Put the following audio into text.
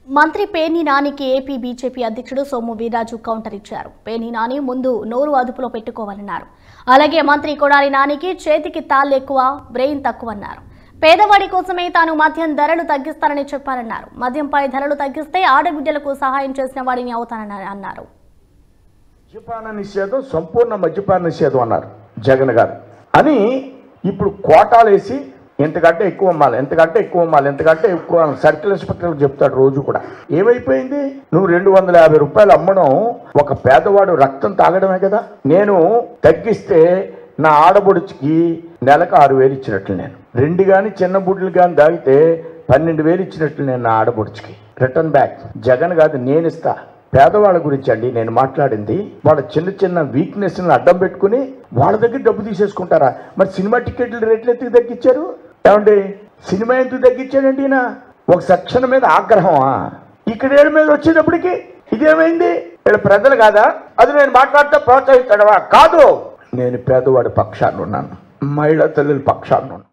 మంత్రి పేర్ని నానికి AP BJP అధ్యక్షుడు సోము వీర్రాజు కౌంటర్ ఇచ్చారు. పేర్ని నాని ముందు నోరు అదుపులో పెట్టుకోవాలన్నారు. అలాగే మంత్రి కొడాలి నానికి చేతికి తాళ్ళు ఎక్కువ, బ్రెయిన్ తక్కువ అన్నారు. పేదవాడి కోసమే తాను మద్యం ధరలు తగ్గిస్తానని చెప్పారన్నారు. మద్యంపై ధరలు తగ్గిస్తే ఆడబిడ్డలకు సహాయం చేసిన వాడిని అవుతానని అన్నారు. మద్యపాన నిషేధం, సంపూర్ణ మద్యపాన నిషేధం అన్నారు జగన్ గారు. అని ఇప్పుడు కోటాలేసి ఎంతకంటే ఎక్కువ అమ్మాలి, ఎంతకంటే ఎక్కువ అమ్మాలి, ఎంతకంటే ఎక్కువ సర్కిల్ ఇన్స్పెక్టర్లకు చెప్తాడు రోజు కూడా. ఏమైపోయింది? నువ్వు 250 రూపాయలు అమ్మడం ఒక పేదవాడు రక్తం తాగడమే కదా. నేను తగ్గిస్తే నా ఆడబొడుచుకి నెలకు 6,000 ఇచ్చినట్లు, నేను 2 కానీ చిన్న బుడ్లు కానీ తాగితే 12,000 ఇచ్చినట్లు నేను నా ఆడబొడుచుకి. రిటర్న్ బ్యాక్ జగన్ కాదు, నేను ఇస్తా. పేదవాళ్ళ గురించి అండి నేను మాట్లాడింది. వాళ్ళ చిన్న చిన్న వీక్నెస్ని అడ్డం పెట్టుకుని వాళ్ళ దగ్గర డబ్బు తీసేసుకుంటారా? మరి సినిమా టికెట్ల రేట్లు ఎందుకు తగ్గించారు? ఏమండి, సినిమా ఎందుకు తగ్గించాడండి? ఈయన ఒక సెక్షన్ మీద ఆగ్రహమా? ఇక్కడ ఏడు మీద వచ్చేటప్పటికి ఇదేమైంది? వీళ్ళ ప్రజలు కాదా? అది నేను మాట్లాడితే ప్రోత్సహిస్తాడవా? కాదు, నేను పేదవాడి పక్షాన్ని ఉన్నాను, మహిళా తల్లుల పక్షాన్ని ఉన్నాను.